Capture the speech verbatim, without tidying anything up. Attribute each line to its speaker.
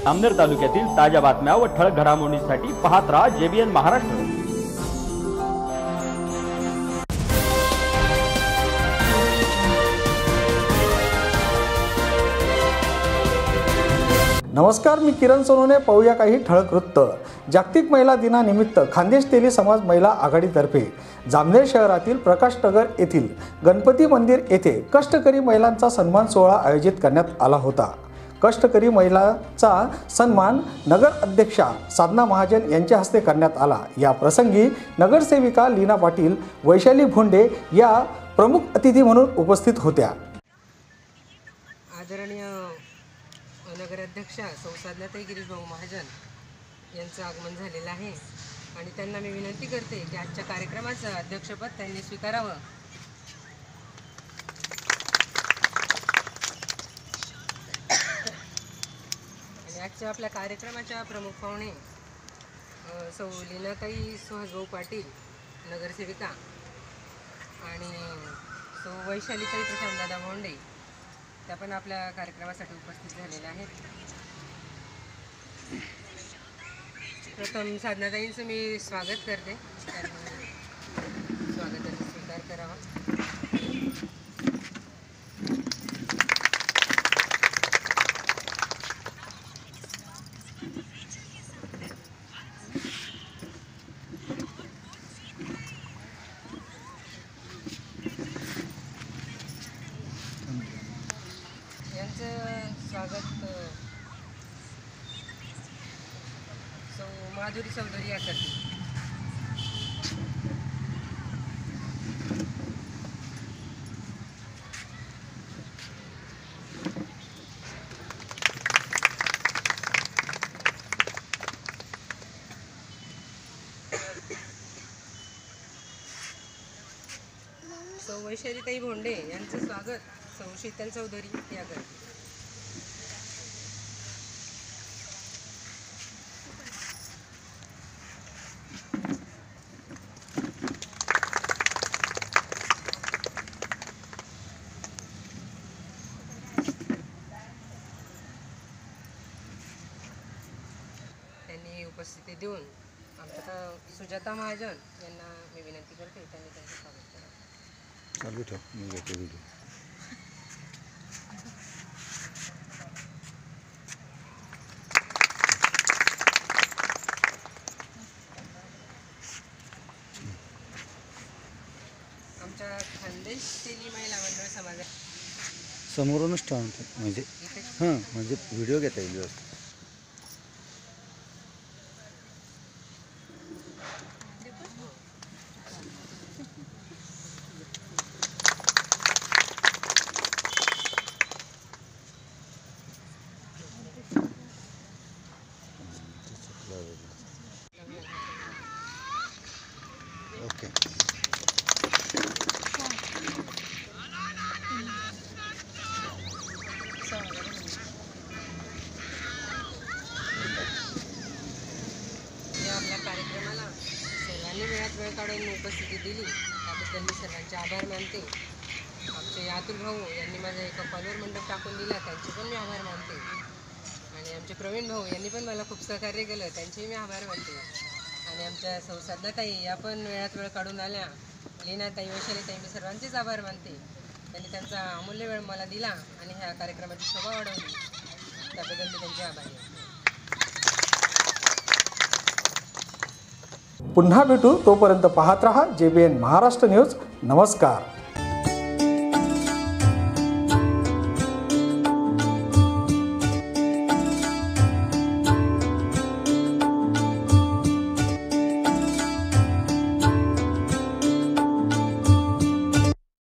Speaker 1: अमनेर तालुक्यातील ताज्या बातम्या व ठळक घडामोडींसाठी पाहत राहा जेबीएन महाराष्ट्र।
Speaker 2: नमस्कार, मी किरण सोनोने। पाहूया काही ठळक वृत्त। जागतिक महिला दिनानिमित्त खानदेश तेली समाज महिला आघाडीतर्फे जामनेर शहरातील प्रकाश नगर येथील गणपती मंदिर येथे कष्टकरी महिलांचा सन्मान सोहळा आयोजित करण्यात आला होता। कष्टकरी महिलांचा सन्मान नगर अध्यक्षा साधना महाजन यांच्या हस्ते करण्यात आला। या प्रसंगी नगरसेविका लीना पाटील, वैशाली भोंडे या प्रमुख अतिथी म्हणून उपस्थित होत्या।
Speaker 3: आदरणीय नगराध्यक्षा सौ साधनाताई गिरीश भाऊ महाजन यांचं आगमन झालेलं आहे आणि त्यांना मी विनंती करते की आजच्या कार्यक्रमाचं अध्यक्षपद त्यांनी स्वीकारावं। आणि आजच्या आपल्या कार्यक्रमाच्या प्रमुख पाहुणे सौ लीनाताई सुहासभाऊ पाटील नगरसेविका आणि सौ वैशालीताई प्रशांतदादा भोंडे त्या पण आपल्या कार्यक्रमासाठी उपस्थित झालेल्या आहेत। प्रथम साधनाताईंचं मी स्वागत करते, त्यांनी स्वागताचा स्वीकार करावा। स्वागत सौ माधुरी चौधरी या करते। सौ वैशालीताई भोंडे यांचं स्वागत सौ शीतल चौधरी या करते। त्यांनी उपस्थिती देऊन आमच्या सुजाता महाजन यांना मी विनंती करते त्यांनी त्यांचं स्वागत करावं।
Speaker 4: चालू ठेव, मी घेतो व्हिडिओ।
Speaker 3: आमच्या खानदेश तेली महिला मंडळ समाजा
Speaker 4: समोरूनच ठेवा म्हणजे हां म्हणजे व्हिडिओ घेता येईल व्यवस्थित। ओके
Speaker 3: आपल्या कार्यक्रमाला सर्वांनी वेळात वेळ काढून उपस्थिती दिली त्याबद्दल मी सर्वांचे आभार मानते। आमचे अतुल भाऊ यांनी माझ्या एका कॉलवर मंडप टाकून दिला, त्यांचे पण मी आभार मानते। आणि आमचे प्रवीण भाऊ यांनी पण मला खूप सहकार्य केलं, त्यांचेही मी आभार मानते। आणि आमच्या सौ साधनाताई या पण वेळात वेळ काढून आल्या, लीनाताई, वैशालीताई, मी सर्वांचेच आभार मानते। त्यांनी त्यांचा अमूल्य वेळ मला दिला आणि ह्या कार्यक्रमाची शोभा वाढवली, त्याबद्दल मी त्यांचे आभारी आहे।
Speaker 2: पुन्हा भेटू, तोपर्यंत पाहत रहा जेबीएन महाराष्ट्र न्यूज। नमस्कार।